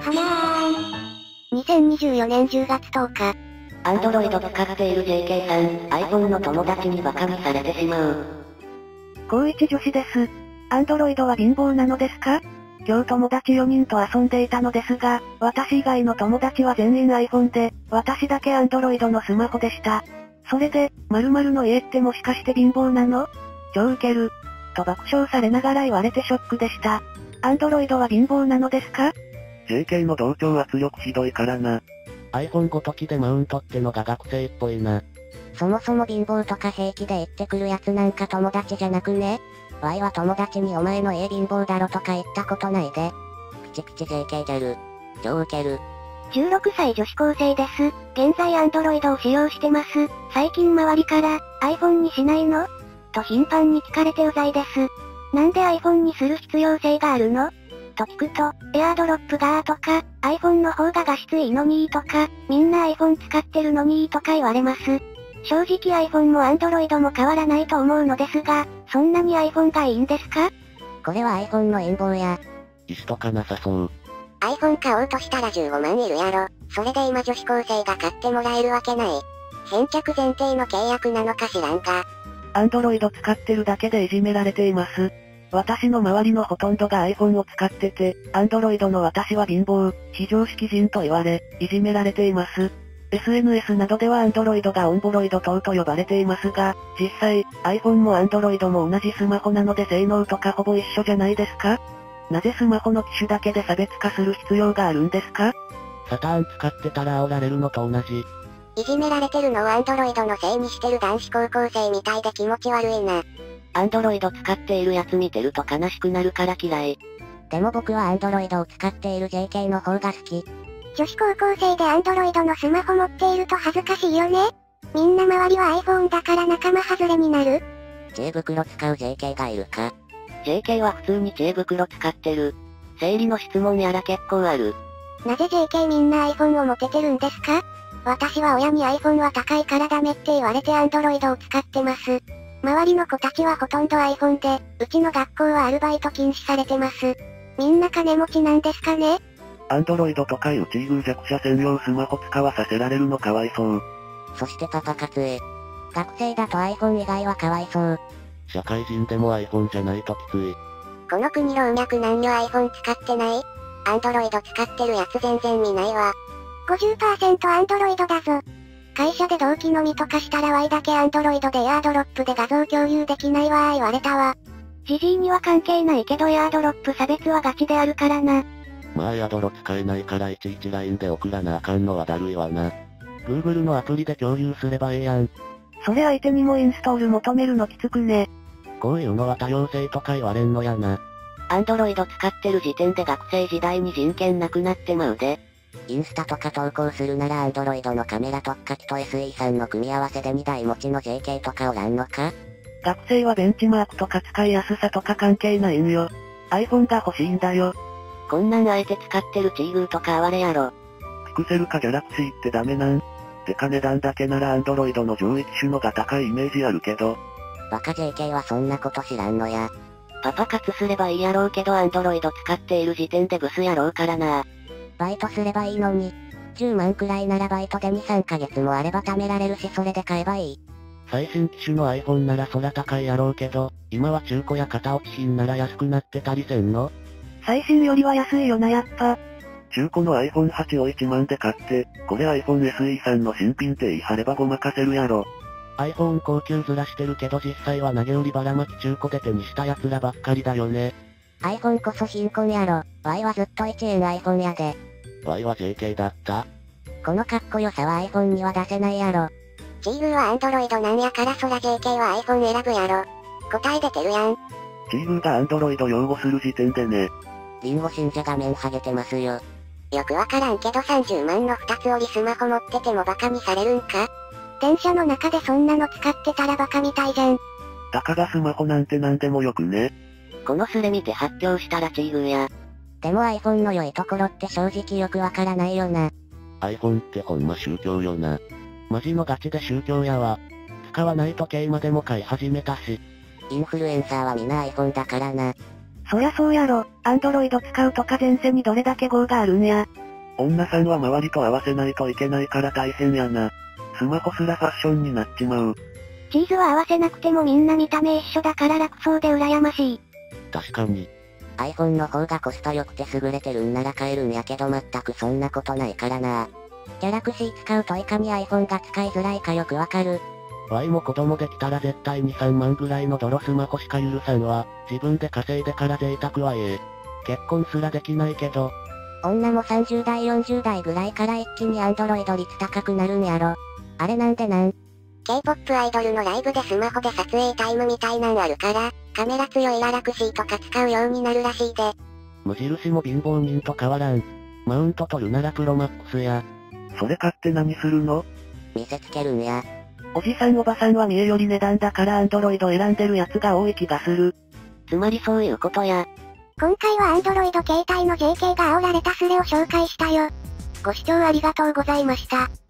はにゃーん。2024年10月10日。 アンドロイド使っている JK さん、iPhone の友達にバカにされてしまう。 高一女子です。アンドロイドは貧乏なのですか？今日友達4人と遊んでいたのですが、私以外の友達は全員 iPhone で、私だけアンドロイドのスマホでした。それで、〇〇の家ってもしかして貧乏なの？超ウケる。と爆笑されながら言われてショックでした。アンドロイドは貧乏なのですか？ JK の同調圧力ひどいからな。 iPhone ごときでマウントってのが学生っぽいな。 そもそも貧乏とか平気で言ってくるやつなんか友達じゃなくね？Y は友達にお前の家貧乏だろとか言ったことないで。プチプチ JK 出る。超ウケる。 16歳女子高生です。現在 Android を使用してます。最近周りから、iPhone にしないの？と頻繁に聞かれてうざいです。なんで iPhone にする必要性があるの？と聞くと、AirDrop がとか、iPhone の方が画質いいのにとか、みんな iPhone 使ってるのにとか言われます。正直 iPhone も Android も変わらないと思うのですが、そんなに iPhone がいいんですか？ これは iPhone の陰謀や。 意思とかなさそう。 iPhone 買おうとしたら15万いるやろ。それで今女子高生が買ってもらえるわけない。先着前提の契約なのか知らんが。 アンドロイド使ってるだけでいじめられています。私の周りのほとんどが iPhone を使ってて、アンドロイドの私は貧乏、非常識人と言われ、いじめられています。SNS などではアンドロイドがオンボロイド等と呼ばれていますが、実際、iPhone もアンドロイドも同じスマホなので性能とかほぼ一緒じゃないですか？なぜスマホの機種だけで差別化する必要があるんですか？ サターン使ってたら煽られるのと同じ。 いじめられてるのをアンドロイドのせいにしてる男子高校生みたいで気持ち悪いな。 アンドロイド使っているやつ見てると悲しくなるから嫌い。でも僕はアンドロイドを使っている JK の方が好き。 女子高校生で Android のスマホ持っていると恥ずかしいよね。みんな周りは iPhone だから仲間外れになる。 知恵袋使う JK がいるか？ JK は普通に知恵袋使ってる。生理の質問やら結構ある。 なぜ JK みんな iPhone を持ててるんですか？私は親に iPhone は高いからダメって言われて Android を使ってます。周りの子たちはほとんど iPhone で、うちの学校はアルバイト禁止されてます。みんな金持ちなんですかね？ アンドロイドとかいうチーグー弱者専用スマホ使わさせられるのかわいそう。 そしてパパ活へ。学生だと iPhone 以外はかわいそう。 社会人でも iPhone じゃないときつい。 この国老若男女 iPhone 使ってない？アンドロイド使ってるやつ全然見ないわ。 50% アンドロイドだぞ。会社で同期飲みとかしたら Y だけアンドロイドでエアドロップで画像共有できないわ言われたわ。ジジイには関係ないけどエアドロップ差別はガチであるからな。 まあエアドロ使えないからいちいち LINE で送らなあかんのはだるいわな。Google のアプリで共有すればええやん。 それ相手にもインストール求めるのきつくね。 こういうのは多様性とか言われんのやな。 アンドロイド使ってる時点で学生時代に人権なくなってまうで。インスタとか投稿するならアンドロイドのカメラ特化機と SE3 の組み合わせで2台持ちの JK とかおらんのか？ 学生はベンチマークとか使いやすさとか関係ないんよ。iPhone が欲しいんだよ。 こんなんあえて使ってるチーグーとか哀れやろ。 ピクセルかギャラクシーってダメなん？てか値段だけならアンドロイドの上位機種のが高いイメージあるけど。 バカ JK はそんなこと知らんのや。パパ活すればいいやろうけどアンドロイド使っている時点でブスやろうからな。バイトすればいいのに。10万くらいならバイトで2、3ヶ月もあれば貯められるしそれで買えばいい。 最新機種の iPhone なら空高いやろうけど、今は中古や型落ち品なら安くなってたりせんの？ 最新よりは安いよなやっぱ。 中古の iPhone8 を1万で買って、これ iPhone SE3 の新品って言い張ればごまかせるやろ。 iPhone 高級ずらしてるけど実際は投げ売りばらまき中古で手にした奴らばっかりだよね。 iPhone こそ貧困やろ。Y はずっと1円 iPhone やで。 Y は JK だった？ このかっこよさは iPhone には出せないやろ。チーグーは Android なんやからそら JK は iPhone 選ぶやろ。答え出てるやん。 チーグーが Android 擁護する時点でね。 リンゴ信者画面ハゲてますよ。よくわからんけど30万の2つ折りスマホ持っててもバカにされるんか？ 電車の中でそんなの使ってたらバカみたいじゃん。 たかがスマホなんてなんでもよくね。 このスレ見て発表したらチーグーや。でも iPhone の良いところって正直よくわからないよな。 iPhone ってほんま宗教よな。マジのガチで宗教やわ。使わない時計までも買い始めたし。 インフルエンサーはみんな iPhone だからな。 そりゃそうやろ、アンドロイド使うとか前世にどれだけ業があるんや。 女さんは周りと合わせないといけないから大変やな。スマホすらファッションになっちまう。 チーズは合わせなくてもみんな見た目一緒だから楽そうで羨ましい。 確かに。 iPhone の方がコスパ良くて優れてるんなら買えるんやけど全くそんなことないからな。ギャラクシー使うといかに iPhone が使いづらいかよくわかる。 Y も子供できたら絶対2、3万ぐらいの泥スマホしか許さんわ。自分で稼いでから贅沢は結婚すらできないけど。 女も30代40代ぐらいから一気にアンドロイド率高くなるんやろ。あれなんでなん？ K-POP アイドルのライブでスマホで撮影タイムみたいなんあるから、カメラ強いギャラクシーとか使うようになるらしいで。 無印も貧乏人と変わらん。マウント取るならプロマックスや。 それ買って何するの？ 見せつけるんや。 おじさんおばさんは見えより値段だからアンドロイド選んでるやつが多い気がする。 つまりそういうことや。 今回はアンドロイド携帯の JK が煽られたスレを紹介したよ。ご視聴ありがとうございました。